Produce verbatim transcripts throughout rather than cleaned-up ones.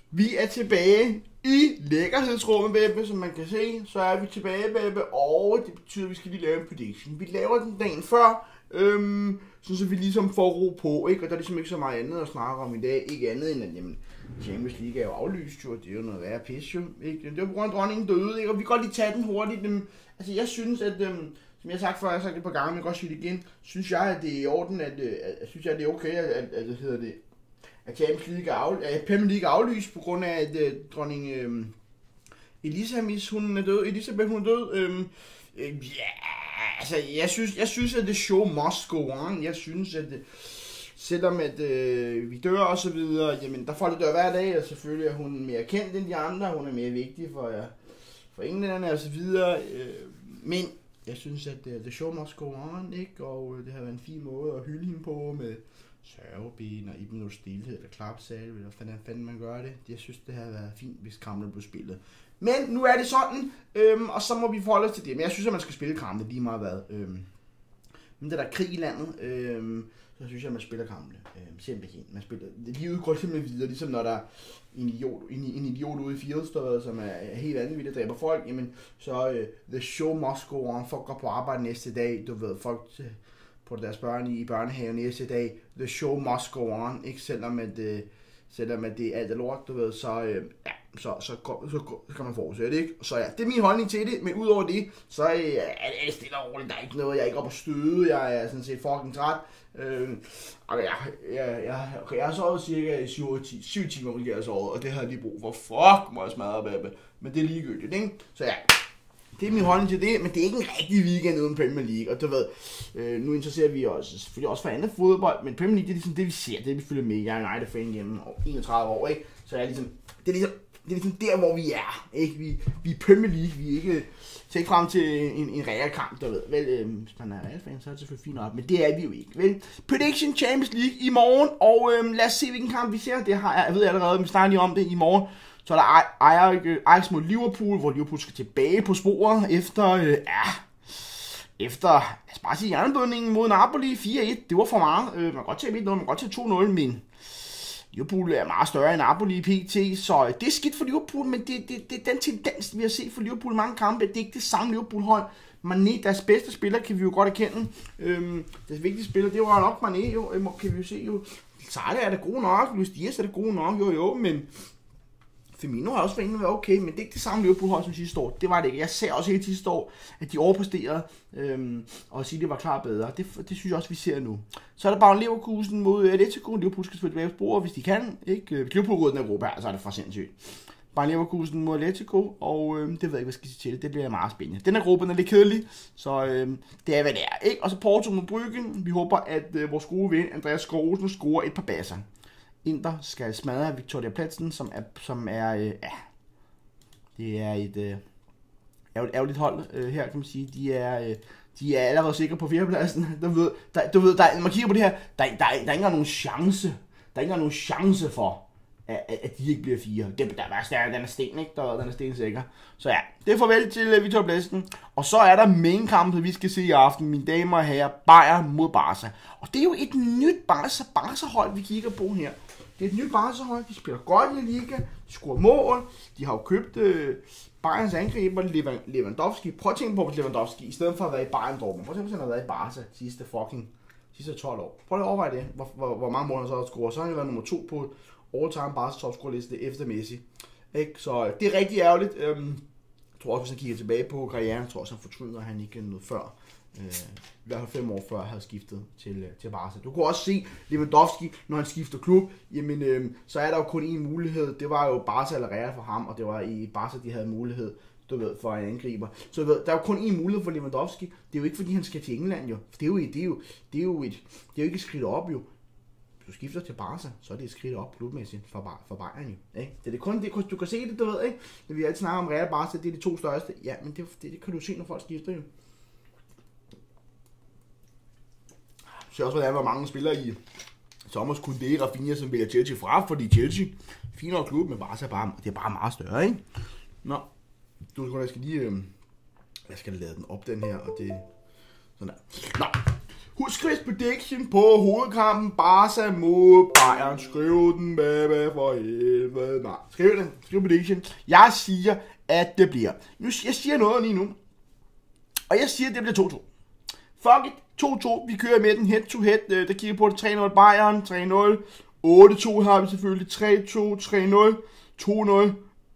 Vi er tilbage i lækkerhedsrummet, baby, som man kan se. Så er vi tilbage, baby, og det betyder, at vi skal lige lave en prediction. Vi laver den dagen før, øhm, så vi ligesom får ro på, ikke? Og der er ligesom ikke så meget andet at snakke om i dag. Ikke andet end, at jamen, Champions League er jo aflyst, jo. Det er jo noget værre pis, jo. Ikke? Det var på grund af dronningen døde, ikke? Og vi kan godt lige tage den hurtigt. Dem. Altså, jeg synes, at... Øhm, som jeg har sagt før, jeg har sagt det et par gange, men jeg kan godt sige det igen. Synes jeg, at det er i orden, at... at, at synes jeg, at det er okay, at... at, at, at hedder det... at Champions League er af, at Premier League er aflyst på grund af, at uh, dronning uh, Elisabeth, hun er død. Elisabeth, hun er død. Uh, uh, yeah, altså, jeg synes, jeg synes, at det show must go on. Jeg synes, at det, selvom at uh, vi dør og så videre, jamen, der folk dør hver dag, og selvfølgelig er hun mere kendt end de andre. Hun er mere vigtig for, uh, for englænderne og så videre. Uh, men jeg synes, at uh, the show must go on, ikke? Og uh, det har været en fin måde at hylde hende på med sørgeben og Iben noget stilhed eller klapsal, eller hvordan fanden man gør det. Jeg synes, det havde været fint, hvis kampene blev spillet. Men nu er det sådan, øhm, og så må vi forholde os til det. Men jeg synes, at man skal spille kampene lige meget hvad. Øhm. Men da der er krig i landet, øhm, så synes jeg, at man spiller kampene. Øhm, simpelthen. Man spiller, livet går simpelthen videre, ligesom når der er en idiot, en, en idiot ude i Fieldstøjet, som er, er helt vanvittigt dræber folk, jamen, så uh, the show must go on. Folk går på arbejde næste dag, du ved, folk... Uh, på deres børn i børnehaven næste dag. The show must go on, ikke? Selvom at, uh, selvom at det er alt er lort, du ved, så, uh, ja, så, så, så, så, så kan man fortsætte, ikke? Så ja, det er min holdning til det, men udover det, så uh, er det stille og roligt. Der er ikke noget, jeg er ikke oppe at støde, jeg er sådan set fucking træt. Uh, okay, jeg, jeg, jeg, okay, jeg har sovet cirka syv timer, måske jeg har sovet, og det har jeg lige brug for. Fuck, må jeg smadre, baby. Men det er ligegyldigt, ikke? Så ja. Det er min holdning til det, men det er ikke en rigtig weekend uden Premier League, og du ved, øh, nu interesserer vi os selvfølgelig også for andet fodbold, men Premier League, det er ligesom det, vi ser, det vi følger med. Jeg er en United-fan gennem enogtredive år, ikke? Så jeg er ligesom, det er ligesom, det er ligesom der, hvor vi er, ikke? Vi, vi er Premier League, vi er ikke tænkt frem til en, en real kamp, du ved. Vel, øh, hvis man er Real-fan, så er det selvfølgelig fint op, men det er vi jo ikke, vel? Prediction Champions League i morgen, og øh, lad os se, hvilken kamp vi ser. Det har jeg, jeg ved allerede, vi snakker lige om det i morgen. Så er der Ajax mod Liverpool, hvor Liverpool skal tilbage på sporet efter, øh, ja, efter, lad os bare sige, jernbødningen mod Napoli fire et. Det var for meget. Øh, man kan godt tage et nul, man kan godt tage to nul, men Liverpool er meget større end Napoli pt. Så det er skidt for Liverpool, men det, det, det er den tendens, vi har set for Liverpool i mange kampe. Det er ikke det samme Liverpool-hold. Mané, deres bedste spiller, kan vi jo godt erkende. Øhm, deres vigtigste spiller, det var nok Mané, jo, kan vi jo se jo. Sarri er det gode nok, Luis Diaz er det gode nok, jo jo, men Firmino har også for egentlig været okay, men det er ikke det samme Liverpool-hold som sidste år. Det var det ikke. Jeg ser også hele sidste år, at de overpræsterede, øhm, og sige, at det var klart bedre. Det, det synes jeg også, vi ser nu. Så er der bare Leverkusen mod Atletico. Liverpool skal spille tilbage på sporet, hvis de kan. Ikke? Hvis Liverpool går ud af Europa, så er det for sindssygt. Bare Leverkusen mod Atletico, og øhm, det ved jeg ikke, hvad skal sige til. Det bliver meget spændende. Den her gruppe er lidt kedelig, så øhm, det er, hvad det er. Ikke? Og så Porto mod Brugge. Vi håber, at øh, vores gode ven, Andreas Skrosen, scorer et par basser. Inter skal smadre Victoria Platsen, som er, som er øh, ja, det er et øh, ærgerligt, ærgerligt hold øh, her, kan man sige. De er, øh, de er allerede sikre på fjerdepladsen. Du ved, der, du ved der, man kigger på det her, der, der, der, der er ikke engang nogen chance, der er ikke engang nogen chance for, at, at de ikke bliver fire. Det, der er stærk, den er sten, ikke? Der, den er stensikker. Så ja, det er farvel til uh, Victoria Platsen. Og så er der main-kampen, vi skal se i aften, mine damer og herrer, Bayern mod Barca. Og det er jo et nyt Barca, Barca-hold, vi kigger på her. Det er et nyt Barca-hold, de spiller godt i liga, de scorer mål, de har jo købt øh, Bayerns angriber, Lewandowski. Prøv at tænke på, at Lewandowski, i stedet for at være i Bayern Dortmund, prøv at tænke på, at han har været i Barca sidste fucking, sidste tolv år. Prøv at overveje det, hvor, hvor, hvor mange mål han så har scoret. Så har han været nummer to på all-time Barca topscore-liste efter Messi. Ikke? Så det er rigtig ærgerligt. Øhm, jeg tror også, hvis han kigger tilbage på karrieren, jeg tror også, han fortryder, at han ikke noget før. Øh, I hvert fald fem år før havde skiftet til, til Barca. Du kunne også se Lewandowski, når han skifter klub, jamen øh, så er der jo kun én mulighed. Det var jo Barca eller Real for ham, og det var i Barca, de havde mulighed, du ved, for en angriber. Så ved, der er jo kun én mulighed for Lewandowski. Det er jo ikke, fordi han skal til England, jo. Det er jo, det er jo, det er jo, et, det er jo ikke et skridt op, jo. Hvis du skifter til Barca, så er det et skridt op klubmæssigt for, for Bayern, jo. Ikke? Det er det kun, det, du kan se det, du ved, ikke? Når vi altid snakker om Real og Barca, det er de to største. Ja, men det, det, det kan du se, når folk skifter, jo. Så også, hvordan hvor mange spillere i Thomas Koundé, Rafinha, som vælger Chelsea fra, fordi Chelsea, finere klub, men Barca er bare, det er bare meget større, ikke? Nå, du skal, jeg skal lige, øh, jeg skal lade den op, den her, og det, sådan der. Nå, Husk Chris prediction på hovedkampen Barca mod Bayern. Skriv den, baby, for helvede. Nej, skriv den. Skriv prediction. Jeg siger, at det bliver. Nu, jeg siger noget lige nu. Og jeg siger, at det bliver to to. Fuck it. to to. Vi kører med den head to head. Der kigger på det tre nul Bayern. tre nul. otte to har vi selvfølgelig. tre to. tre nul. to nul.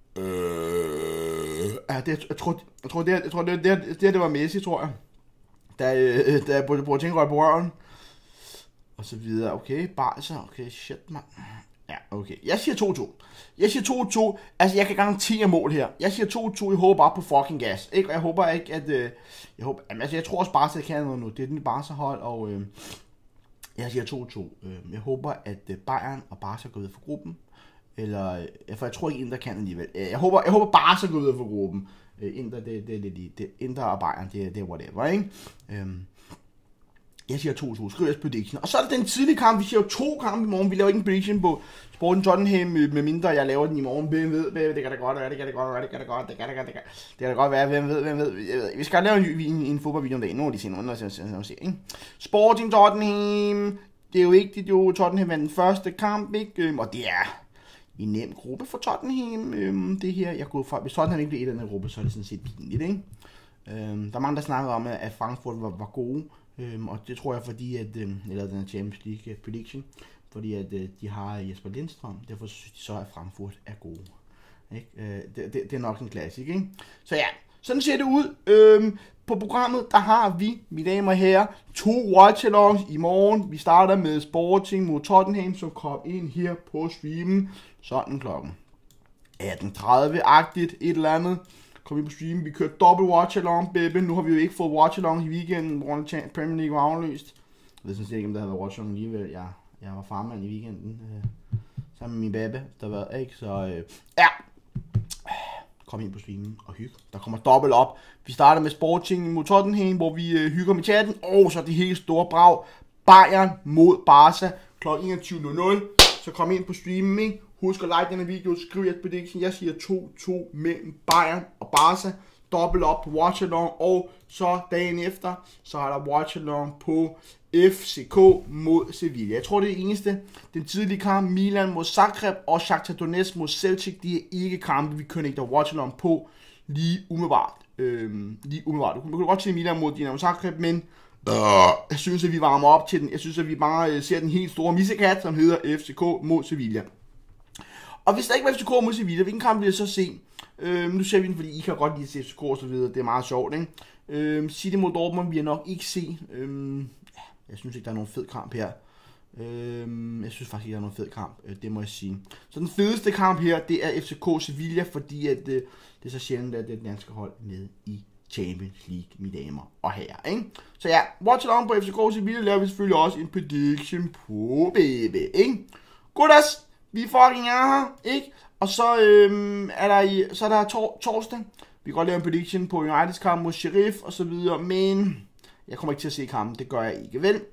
Øh, ja, det, jeg tror, jeg tror, det, jeg tror, det, det, det, det var Messi, tror jeg. Der, der Boateng røg på røven. Og så videre. Okay, Barca. Okay, shit, mand. Ja, okay. Jeg siger to to. Jeg siger to to. Altså, jeg kan garantere mål her. Jeg siger to to. Jeg håber bare på fucking gas. Ikke? Og jeg håber ikke, at... Øh, jeg, håber, altså, jeg tror også, Barca kan noget nu. Det er den Barca-hold, og... Øh, jeg siger to to. Øh, jeg håber, at øh, Bayern og Barca går ud for gruppen. Eller... Øh, for jeg tror ikke, Inter kan alligevel. Øh, jeg håber, jeg håber Barca går ud for gruppen. Øh, Inter, det, det, det, det, det, Inter og Bayern, det, det er whatever, ikke? Øh, Jeg siger to to. Skriv jeres prediction. Og så er det den tidlige kamp. Vi siger jo to kampe i morgen. Vi laver ikke en prediction på Sporten Tottenham, med mindre jeg laver den i morgen. Hvem ved, det kan da godt være, det kan da godt være, det kan da godt, det kan da godt, det kan det kan da godt være, hvem ved, hvem ved. Vi skal lave en, en, en fodboldvideo om dagen. Nogle af de senere måneder, så ikke? Sporting Tottenham. Det er jo ikke det, jo Tottenham vandt den første kamp, ikke? Og det er en nem gruppe for Tottenham. Det her, jeg går fra, hvis Tottenham ikke bliver et af den gruppe, så er det sådan set pinligt, ikke? Der er mange, der snakker om, at Frankfurt var, var gode. Øhm, og det tror jeg, fordi at, øhm, eller den Champions League prediction, fordi at øh, de har Jesper Lindstrøm, derfor synes de så, at Frankfurt er gode. Ikke? Øh, det, det, det er nok en klassik, ikke? Så ja, sådan ser det ud. Øhm, på programmet, der har vi, mine damer og herrer, to watch-alongs i morgen. Vi starter med Sporting mod Tottenham, som kom ind her på streamen, sådan klokken atten tredive-agtigt, et eller andet. Kom vi på stream. Vi kørte dobbelt watch-along, baby. Nu har vi jo ikke fået watch-along i weekenden, hvor Premier League var afløst. Jeg ved sådan set ikke, om der havde været watch-along alligevel. Jeg, jeg var farmand i weekenden, øh, sammen med min baby, der var ikke, så øh, ja. Kom ind på streamen og hygge. Der kommer dobbelt op. Vi starter med Sporting mod Tottenham, hvor vi øh, hygger med chatten. Og så det helt store brag. Bayern mod Barca klokken enogtyve nul nul. Så kom ind på streamen, ikke? Husk at like denne video, skriv jeres prediction. Jeg siger to to mellem Bayern og Barca. Dobbelt op på watch along. Og så dagen efter, så er der watch along på F C K mod Sevilla. Jeg tror det er det eneste. Den tidlige kamp, Milan mod Zagreb og Shakhtar Donetsk mod Celtic, de er ikke kampe, vi kører ikke der watch along på lige umiddelbart. Øhm, lige umiddelbart. Du kan godt se Milan mod Dinamo Zagreb, men øh, jeg synes, at vi varmer op til den. Jeg synes, at vi bare øh, ser den helt store missekat, som hedder F C K mod Sevilla. Og hvis der ikke var F C K mod Sevilla, hvilken kamp vil jeg så se? Øhm, nu ser vi den, fordi I kan godt lide F C K og så videre. Det er meget sjovt, ikke? Øhm, City mod Dortmund vil jeg nok ikke se. Øhm, jeg synes ikke, der er nogen fed kamp her. Øhm, jeg synes faktisk ikke, der er nogen fed kamp. Øh, det må jeg sige. Så den fedeste kamp her, det er F C K Sevilla, fordi at, øh, det er så sjældent, at det er den danske hold med i Champions League, mine damer og herrer, ikke? Så ja, watch along på F C K Sevilla, laver vi selvfølgelig også en prediction på, baby, ikke? Goddas! Vi fucking er her, ikke? Og så, øhm, er der i, så er der tor- torsdag. Vi kan godt lave en prediction på Uniteds kamp mod Sheriff og så videre, men jeg kommer ikke til at se kampen, det gør jeg ikke, vel?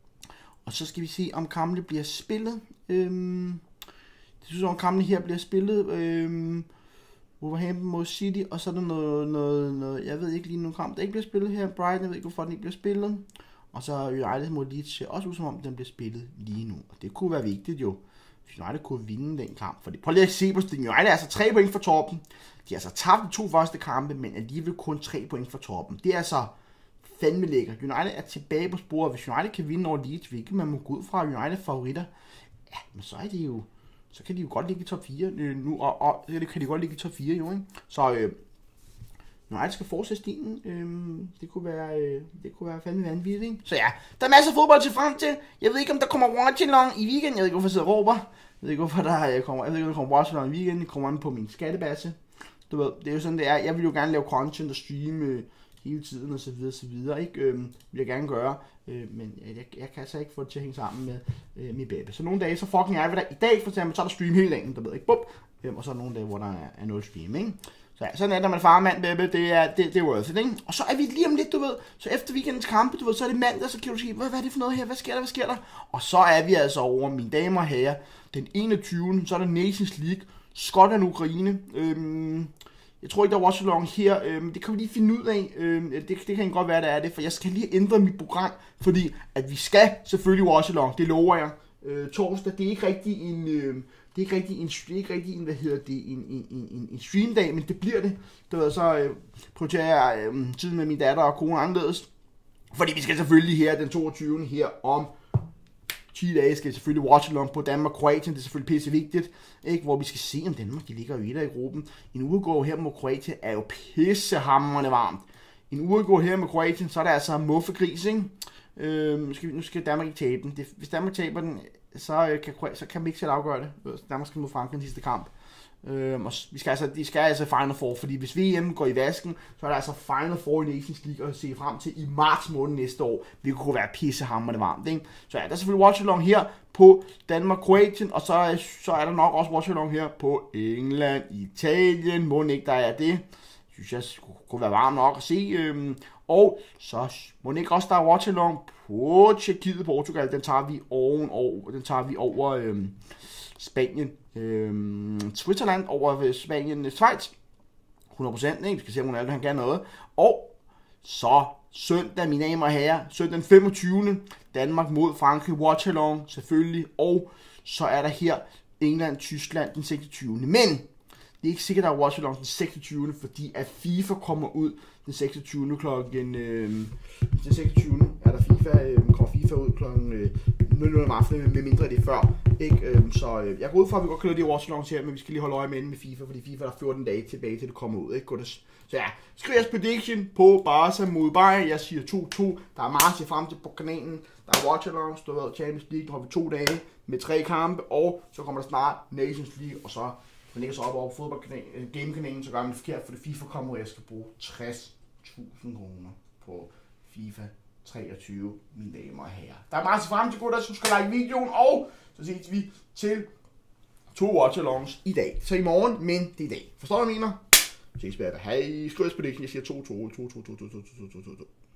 Og så skal vi se, om kampene bliver spillet. Øhm, jeg synes, om kampene her bliver spillet. Øhm, Wolverhampton mod City, og så er der noget, noget, noget, jeg ved ikke lige nogen kamp, der ikke bliver spillet her. Brighton, jeg ved ikke, hvorfor den ikke bliver spillet. Og så United mod Leeds ser også ud som om, den bliver spillet lige nu. Og det kunne være vigtigt jo. United kunne vinde den kamp. For det. Prøv lige at se på det. United er altså tre point for toppen. De har altså tabt de to første kampe, men alligevel kun tre point for toppen. Det er altså fandme lækkert. United er tilbage på sporet. Hvis United kan vinde over Leeds, hvilket man må gå ud fra United favoritter, ja, men så er det jo, så kan de jo godt ligge i top fire nu, og, og det kan de godt ligge i top fire jo, ikke? Så øh, United skal fortsætte stilen. Øhm, det kunne være, øh, det kunne være fandme vanvittigt, ikke? Så ja, der er masser af fodbold til frem til. Jeg ved ikke, om der kommer watch-along i weekenden. Jeg ved ikke, hvorfor jeg sidder og råber. Jeg ved ikke, hvorfor der kommer, jeg ved ikke, om der kommer watch-along i weekenden. Det kommer an på min skattebasse. Du ved, det er jo sådan, det er. Jeg vil jo gerne lave content og streame øh, hele tiden og så videre, så videre, ikke? Øhm, vil jeg gerne gøre. Øh, men jeg, jeg kan altså ikke få det til at hænge sammen med øh, min baby. Så nogle dage, så fucking er vi der. I dag, for eksempel, så er der stream hele dagen, der ved ikke, bup. Øhm, og så er der nogle dage, hvor der er, er nul stream, ikke? Så ja, sådan er det, når man er farmand, baby, det er, det, det er worth it, ikke? Og så er vi lige om lidt, du ved, så efter weekendens kampe, du ved, så er det mandag, så kan du sige, hvad, hvad er det for noget her, hvad sker der, hvad sker der? Og så er vi altså over, mine damer og herrer, den enogtyvende så er der Nations League, Skotland og Ukraine. Øhm, Jeg tror ikke, der er watch-along her, øh, men det kan vi lige finde ud af. Øh, det, det kan godt være, der er det, for jeg skal lige ændre mit program, fordi at vi skal selvfølgelig watch-along, det lover jeg. Øh, torsdag, det er ikke rigtig en, øh, det er ikke rigtig en, det er ikke rigtig en, hvad hedder det, en, en, en, en streamdag, men det bliver det. Det var så øh, prioriterer jeg øh, tiden med min datter og kone anderledes, fordi vi skal selvfølgelig her den toogtyvende her om ti dage skal selvfølgelig watch-along på Danmark-Kroatien, det er selvfølgelig pisse vigtigt, ikke? Hvor vi skal se, om Danmark de ligger jo etter i gruppen. En uafgjort her mod Kroatien er jo pissehamrende varmt. En uafgjort her med Kroatien, så er det altså muffegris, ikke? Øh, nu, skal vi, nu skal Danmark ikke tabe den. Det, hvis Danmark taber den, så, øh, kan, så kan vi ikke selv afgøre det. Danmark skal mod Frankrig den sidste kamp. Øh, og vi skal altså, de skal altså Final Four, fordi hvis V M går i vasken, så er der altså Final Four i Nations League at se frem til i marts måned næste år. Det kunne være pissehamrende varmt, ikke? Så ja, der er selvfølgelig watch-along her på Danmark-Kroatien, og så, så er der nok også watch-along her på England-Italien. Må ikke der er det. Synes jeg kunne være varmt nok at se. Øhm, og så må ikke også der er watch-along på Tjekkiet-Portugal. Den tager vi ovenover. Den tager vi over øhm, Spanien. Øhm, Switzerland over Spanien. Schweiz. hundrede procent. Ikke? Vi skal se, om Ronaldo han kan noget. Og så søndag, mine damer og herrer. Søndag den femogtyvende Danmark mod Frankrig. Watch-along selvfølgelig. Og så er der her England-Tyskland den seksogtyvende Men det er ikke sikkert, at der er watch-along den seksogtyvende fordi at FIFA kommer ud den seksogtyvende klokken... Øh, den seksogtyvende er der FIFA, øh, kommer FIFA ud klokken øh, nul nul om aftenen, med mindre det er før. Ikke? Øh, så øh, jeg går ud fra, at vi godt kan lade de watch-alongs her, men vi skal lige holde øje med med FIFA, fordi FIFA er fjorten dage tilbage til det kommer ud. Ikke? Godt. Så ja, skriv jeres prediction på Barca mod Bayern. Jeg siger to to. Der er meget til frem til på kanalen. Der er watch-alongs, du ved, Champions League, der har vi to dage med tre kampe, og så kommer der snart Nations League, og så man ligger så op over fodboldkanalen, gamekanalen, så gør man det forkert, for det FIFA kommer, og jeg skal bruge tres tusind kroner på FIFA treogtyve, mine damer og herrer. Der er meget til frem til gutter, så skal like videoen, og så ses vi til to watch-alongs i dag. Så i morgen, men det er i dag. Forstår du, hvad jeg mener? Ses bagefter. Hej, skriv på det, jeg siger to to, to to, to to, to to, to to, to to.